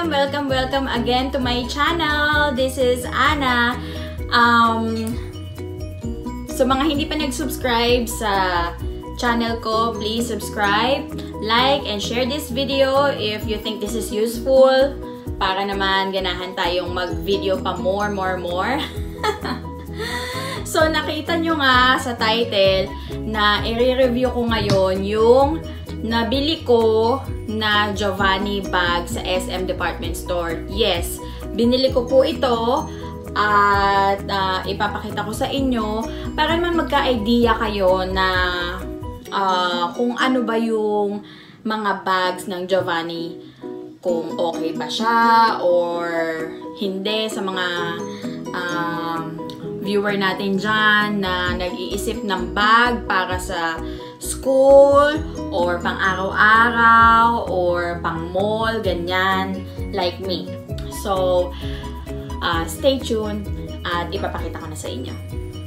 Welcome again to my channel. This is Anna. So mga hindi pa nag-subscribe sa channel ko, please subscribe, like, and share this video if you think this is useful para naman ganahan tayong mag-video pa more. So nakita nyo nga sa title na i-review ko ngayon yung nabili ko na Giovanni bag sa SM Department Store. Yes, binili ko po ito at ipapakita ko sa inyo para naman magka-idea kayo na kung ano ba yung mga bags ng Giovanni, kung okay ba siya or hindi sa mga viewer natin dyan na nag-iisip ng bag para sa school or pang araw-araw or pang mall, ganyan, like me. So, stay tuned at ipapakita ko na sa inyo.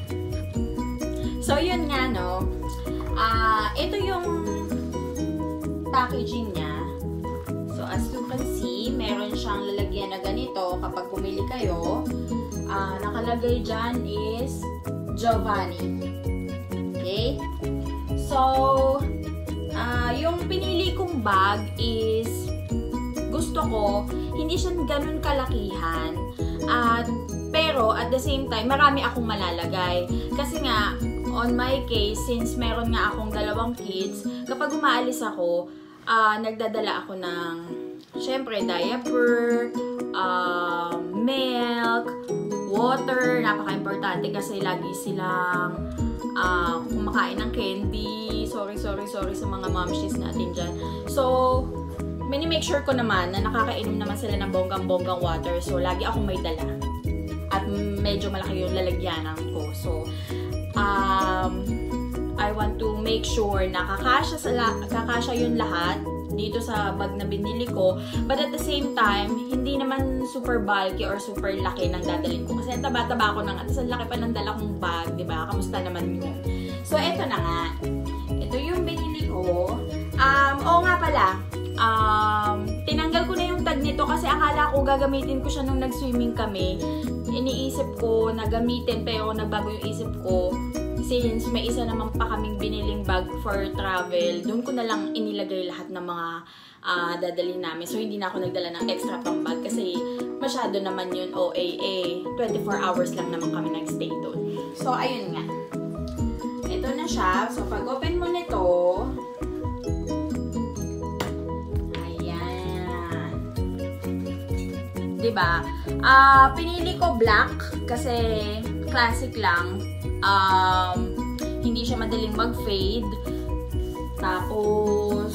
So, yun nga, no. Ito yung packaging niya. So, as you can see, meron siyang lalagyan na ganito kapag bumili kayo. Nakalagay dyan is Giovanni. Okay? So, yung pinili kong bag is gusto ko, hindi siya ganun kalakihan. Pero at the same time, marami akong malalagay. Kasi nga, on my case, since meron nga akong 2 kids, kapag umaalis ako, nagdadala ako ng, syempre, diaper, milk, water. Napaka-importante kasi lagi silang kumakain ng candy. Sorry sa mga momshies natin dyan. So, mini-make sure ko naman na nakakainom naman sila ng bonggang-bonggang water. So, lagi akong may dala. At medyo malaki yung lalagyanan ko. So, I want to make sure na kakasya yung lahat dito sa bag na binili ko. But at the same time, hindi naman super bulky or super laki ng dadalhin ko. Kasi taba-taba ko na nga. Tapos ang laki pa ng dala kong bag, diba? Kamusta naman yun? So, eto na nga. Ito yung binili ko. Oo nga pala. Tinanggal ko na yung tag nito kasi akala ko gagamitin ko siya nung nag-swimming kami. Iniisip ko na gamitin pero nagbago yung isip ko. Since may isa naman pa kaming biniling bag for travel, doon ko na lang inilagay lahat ng mga dadalhin namin. So, hindi na ako nagdala ng extra pang bag kasi masyado naman yun OAA. 24 hours lang naman kami nag-stay doon. So, ayun nga. Ito na siya. So, pag open mo nito, ayan. Diba? Pinili ko black kasi classic lang. Hindi siya madaling mag-fade. Tapos,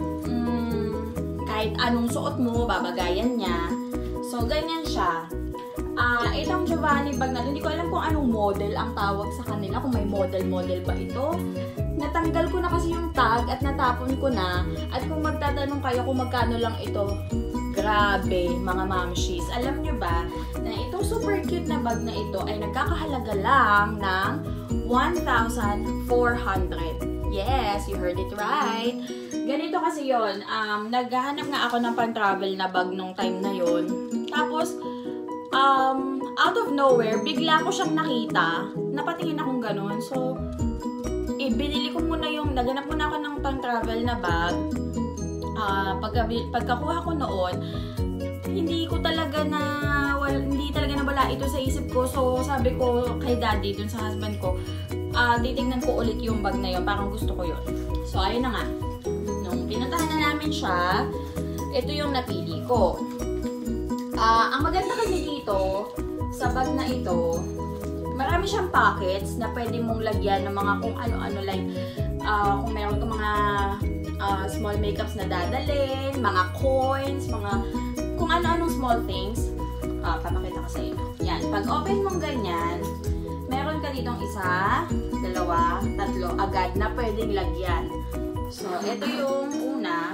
kahit anong suot mo, babagayan niya. So, ganyan siya. Itong Giovanni bag na, hindi ko alam kung anong model ang tawag sa kanila. Kung may model ba ito. Natanggal ko na kasi yung tag at natapon ko na. At kung magtatanong kayo kung magkano lang ito, grabe, mga mamshies. Alam nyo ba na itong super cute na bag na ito ay nagkakahalaga lang ng 1,400. Yes, you heard it right. Ganito kasi yon. Naghahanap nga ako ng pang-travel na bag nung time na yon. Tapos, out of nowhere, bigla ko siyang nakita. Napatingin akong ganun. So, binili ko muna yung, naganap muna ako ng pang-travel na bag. Pagkakuha ko noon, hindi talaga nawala ito sa isip ko. So, sabi ko kay daddy, dun sa husband ko, titingnan ko ulit yung bag na yun. Parang gusto ko yun. So, ayun na nga. Nung pinuntahan na namin siya, ito yung napili ko. Ang maganda kasi dito, sa bag na ito, marami siyang pockets na pwede mong lagyan ng mga kung ano-ano, like, kung meron kang mga small makeups na dadalhin, mga coins, mga kung ano-anong small things. Papakita ko sa inyo. Yan. Pag open mong ganyan, meron ka ditong 1, 2, 3 agad na pwedeng lagyan. So, ito yung una.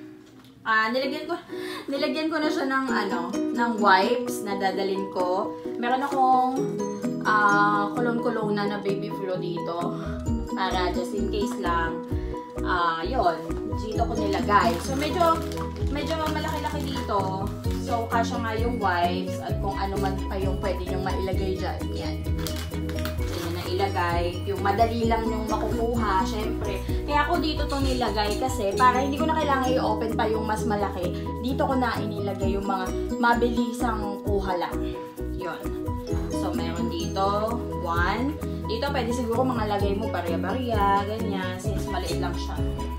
Nilagyan ko na siya ng wipes na dadalhin ko. Meron akong kulong-kulong na baby flow dito. Para just in case lang. Yun. dito ko nilagay. So, medyo malaki-laki dito. So, kasya nga yung wipes at kung ano man pa yung pwede nyong mailagay dyan. Yan. Yan na ilagay. Yung madali lang yung makukuha, syempre. Kaya ako dito to nilagay kasi para hindi ko na kailangan i-open pa yung mas malaki. Dito ko na inilagay yung mga mabilisang kuha lang. Yun. So, meron dito. 1. Dito, pwede siguro mga lagay mo barya-barya, ganyan, since maliit lang siya.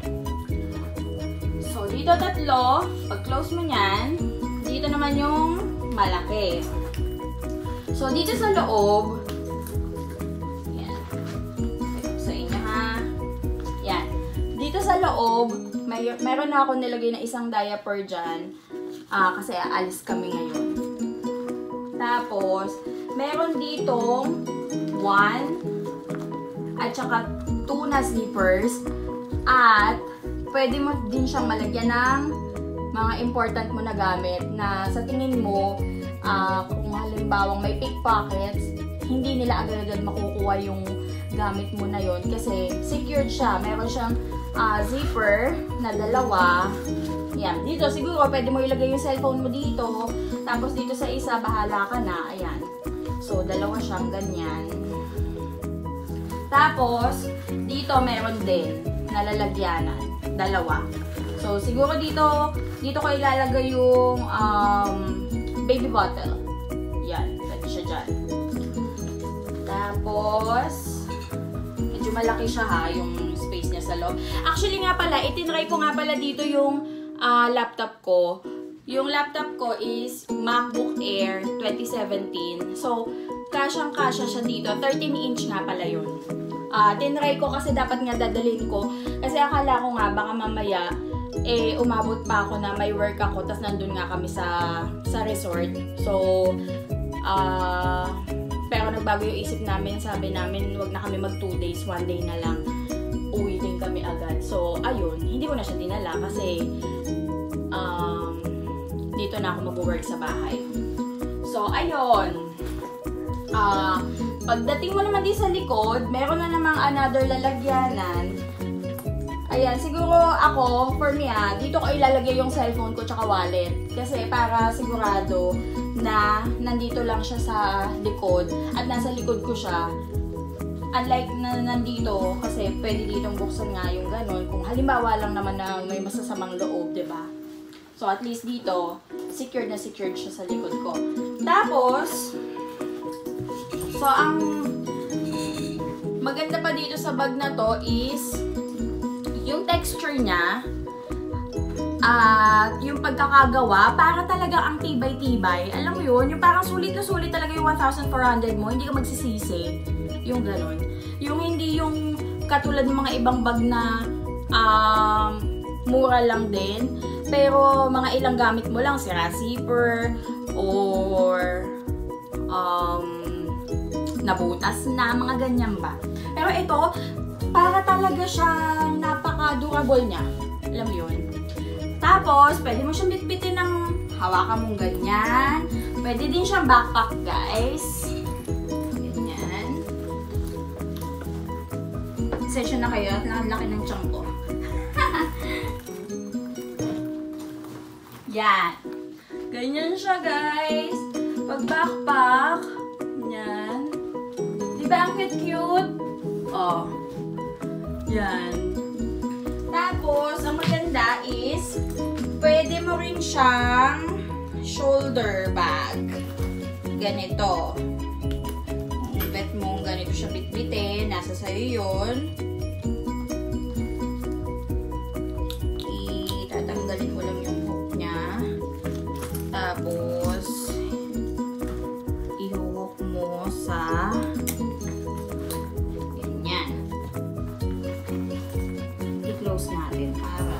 So, dito 3. Pag-close mo yan, dito naman yung malaki. So, dito sa loob, yan. Sa inyo, ha? Yan. Dito sa loob, meron na ako nilagay na isang diaper dyan, kasi aalis kami ngayon. Tapos, meron ditong 1 at saka 2 na zippers at pwede mo din siyang malagyan ng mga important mo na gamit na sa tingin mo kung halimbawang may pickpockets, hindi nila agad-agad makukuha yung gamit mo na yon kasi secured siya. Meron siyang zipper na 2. Yan. Dito siguro pwede mo ilagay yung cellphone mo dito. Tapos dito sa isa bahala ka na. Ayan. So 2 siyang ganyan. Tapos, dito meron din nalalagyanan. 2. So, siguro dito ko ilalagay yung baby bottle. Yan, pwede siya dyan. Tapos, medyo malaki siya ha, yung space niya sa loob. Actually nga pala, itinry ko nga pala dito yung laptop ko. Yung laptop ko is MacBook Air 2017. So, kasyang-kasya siya dito. 13-inch nga pala yun. Tinry ko kasi dapat nga dadalhin ko. Kasi akala ko nga baka mamaya umabot pa ako na may work ako tas nandun nga kami sa resort. So, pero nagbago yung isip namin. Sabi namin wag na kami mag 2 days, 1 day na lang. Uwi din kami agad. So, ayun. Hindi ko na siya dinala kasi dito na ako mag-work sa bahay. So, ayun. Pagdating mo naman din sa likod, meron na namang another lalagyanan. Ayan, siguro ako, for me dito ko ilalagay yung cellphone ko tsaka wallet. Kasi para sigurado na nandito lang siya sa likod at nasa likod ko siya. Unlike na nandito, kasi pwede ditong buksan nga yung ganun. Kung halimbawa lang naman na may masasamang loob, diba? So at least dito, secured na secured siya sa likod ko. Tapos, so, ang maganda pa dito sa bag na to is yung texture niya at yung pagkakagawa, para talaga ang tibay-tibay. Alam mo yun? Yung parang sulit na sulit talaga yung 1,400 mo, hindi ka magsisisi. Yung ganun. Yung hindi yung katulad ng mga ibang bag na mura lang din, pero mga ilang gamit mo lang, sira zipper or nabutas na, mga ganyan ba. Pero ito, para talaga siyang napaka-durable niya. Alam mo yun? Tapos, pwede mo siyang bitbitin ng hawakan mong ganyan. Pwede din siyang backpack, guys. Ganyan. Session na kayo at laki ng tiyan ko. Yan. Ganyan siya, guys. Pag backpack, yan. Diba ang cute-cute? Oh. Yan. Tapos, ang maganda is, pwede mo rin siyang shoulder bag. Ganito. Bet mo ganito siya bitbitin. Nasa sa'yo yun. Itatanggalin mo lang yung hook niya. Tapos, i-hook mo sa ganyan. I-close natin para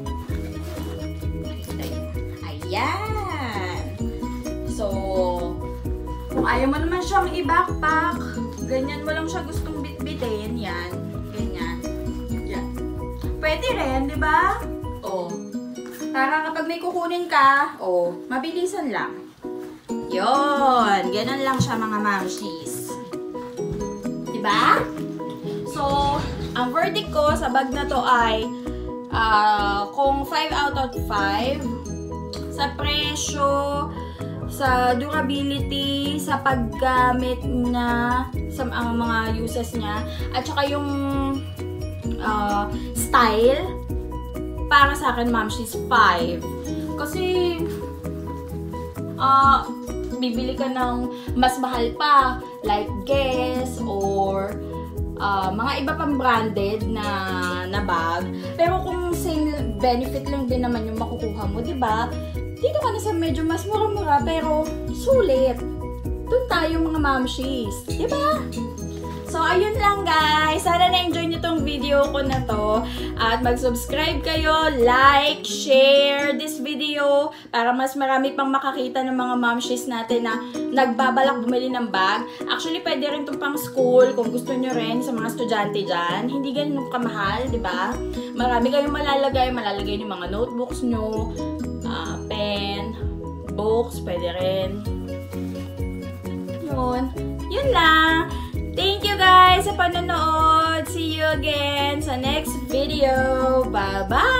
ayan. So, kung ayaw mo naman siyang i-backpack, ganyan mo lang siya gustong bitbitin, yan. Ganyan. Yan. Pwede rin, di ba? Oh. Para kapag may kukunin ka, oh, mabilisan lang. Yon, ganun lang siya mga mamshies. Diba? So, ang verdict ko sa bag na to ay Kung 5 out of 5, sa presyo, sa durability, sa paggamit niya, sa mga uses niya, at saka yung style, para sa akin, ma'am, she's 5. Kasi, bibili ka ng mas mahal pa, like Guess, or mga iba pang branded na bag. Pero kung same benefit lang din naman yung makukuha mo, diba? Dito ka na sa medyo mas mura-mura, pero sulit. Doon tayo mga mamshies, diba? So, ayun lang guys. Sana na-enjoy nyo tong video ko na to. At mag-subscribe kayo, like, share this video para mas marami pang makakita ng mga momshies natin na nagbabalak bumili ng bag. Actually, pwede rin itong pang school kung gusto nyo rin sa mga estudyante dyan. Hindi ganun kamahal, di ba? Marami kayong malalagay yung mga notebooks nyo, pen, books, pwede rin. Yun lang. Thank you guys sa panonood. See you again sa next video. Bye-bye!